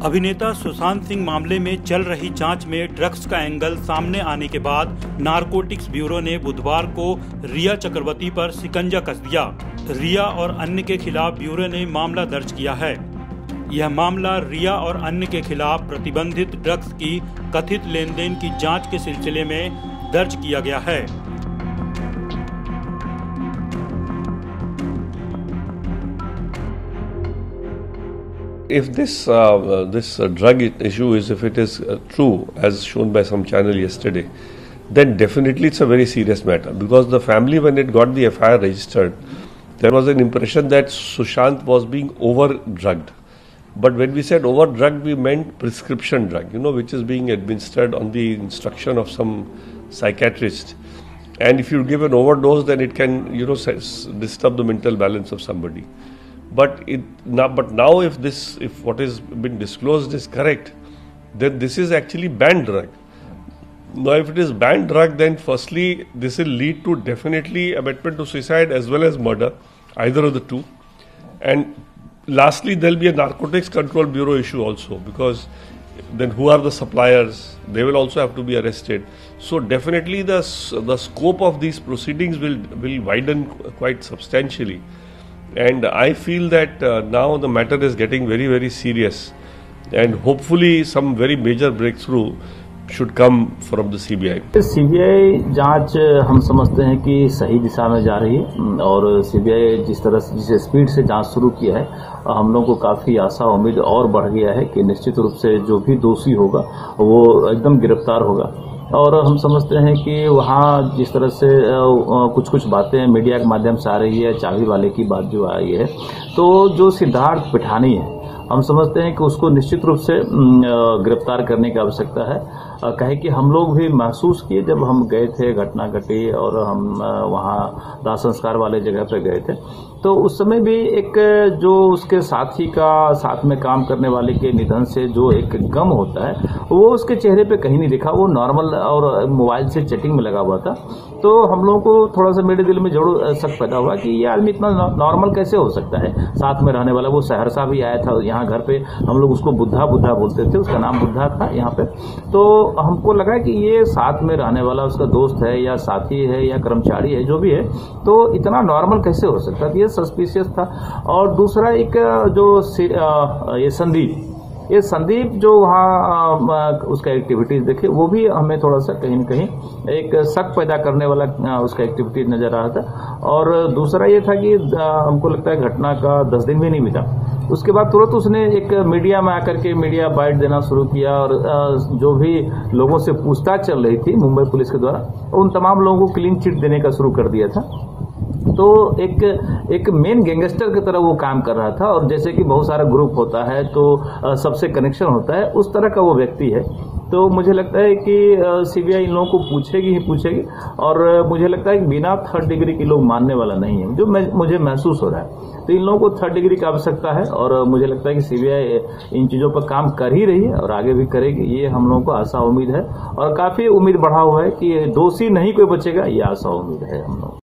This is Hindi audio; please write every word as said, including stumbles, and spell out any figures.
अभिनेता सुशांत सिंह मामले में चल रही जांच में ड्रग्स का एंगल सामने आने के बाद नारकोटिक्स ब्यूरो ने बुधवार को रिया चक्रवर्ती पर शिकंजा कस दिया। रिया और अन्य के खिलाफ ब्यूरो ने मामला दर्ज किया है। यह मामला रिया और अन्य के खिलाफ प्रतिबंधित ड्रग्स की कथित लेन देन की जांच के सिलसिले में दर्ज किया गया है। If this uh, this uh, drug issue is, if it is uh, true as shown by some channel yesterday, then definitely it's a very serious matter, because the family, when it got the F I R registered, there was an impression that Sushant was being over drugged. But when we said over drugged, we meant prescription drug, you know, which is being administered on the instruction of some psychiatrist. And if you give an overdose, then it can, you know, disturb the mental balance of somebody. But it now, but now, if this, if what is been disclosed is correct, then this is actually banned drug. Now, if it is banned drug, then firstly, this will lead to definitely abetment to suicide as well as murder, either of the two. And lastly, there will be a Narcotics Control Bureau issue also, because then who are the suppliers? They will also have to be arrested. So definitely, the the scope of these proceedings will will widen quite substantially. And I feel that uh, now the matter is getting very, very serious, and hopefully some very major breakthrough should come from the C B I. C B I जांच हम समझते हैं कि सही दिशा में जा रही है, और C B I जिस तरह से जिस स्पीड से जांच शुरू किया है, हम लोगों को काफ़ी आशा उम्मीद और बढ़ गया है कि निश्चित रूप से जो भी दोषी होगा वो एकदम गिरफ्तार होगा। और हम समझते हैं कि वहाँ जिस तरह से कुछ कुछ बातें मीडिया के माध्यम से आ रही है, चाबी वाले की बात जो आई है, तो जो सिद्धार्थ पिठानी है, हम समझते हैं कि उसको निश्चित रूप से गिरफ्तार करने की आवश्यकता है। कहे कि हम लोग भी महसूस किए जब हम गए थे, घटना घटी और हम वहाँ दाह संस्कार वाले जगह पे गए थे, तो उस समय भी एक जो उसके साथी का साथ में काम करने वाले के निधन से जो एक गम होता है, वो उसके चेहरे पे कहीं नहीं दिखा। वो नॉर्मल और मोबाइल से चैटिंग में लगा हुआ था। तो हम लोगों को थोड़ा सा मेरे दिल में जरूर शक पैदा हुआ कि ये आदमी इतना नॉर्मल कैसे हो सकता है, साथ में रहने वाला। वो सहरसा भी आया था यहाँ घर पे, हम लोग उसको बुद्धा बुद्धा बोलते थे, उसका नाम बुद्धा था यहाँ पे। तो हमको लगा कि ये साथ में रहने वाला उसका दोस्त है या साथी है या कर्मचारी है, जो भी है, तो इतना नॉर्मल कैसे हो सकता है, ये सस्पिशियस था। और दूसरा एक जो ये संदीप ये संदीप जो वहाँ उसका एक्टिविटीज देखे, वो भी हमें थोड़ा सा कहीं न कहीं एक शक पैदा करने वाला उसका एक्टिविटीज नजर आ रहा था। और दूसरा ये था कि हमको लगता है घटना का दस दिन भी नहीं बीता, उसके बाद तुरंत उसने एक मीडिया में आकर के मीडिया बाइट देना शुरू किया, और जो भी लोगों से पूछताछ चल रही थी मुंबई पुलिस के द्वारा, उन तमाम लोगों को क्लीन चिट देने का शुरू कर दिया था। तो एक एक मेन गैंगस्टर की तरह वो काम कर रहा था, और जैसे कि बहुत सारा ग्रुप होता है तो सबसे कनेक्शन होता है, उस तरह का वो व्यक्ति है। तो मुझे लगता है कि सीबीआई इन लोगों को पूछेगी ही पूछेगी, और मुझे लगता है कि बिना थर्ड डिग्री के लोग मानने वाला नहीं है, जो मुझे महसूस हो रहा है। तो इन लोगों को थर्ड डिग्री की आवश्यकता है, और मुझे लगता है कि सीबीआई इन चीज़ों पर काम कर ही रही है और आगे भी करेगी, ये हम लोगों को आशा उम्मीद है। और काफ़ी उम्मीद बढ़ा हुआ है कि दोषी नहीं कोई बचेगा, ये आशा उम्मीद है हम लोग।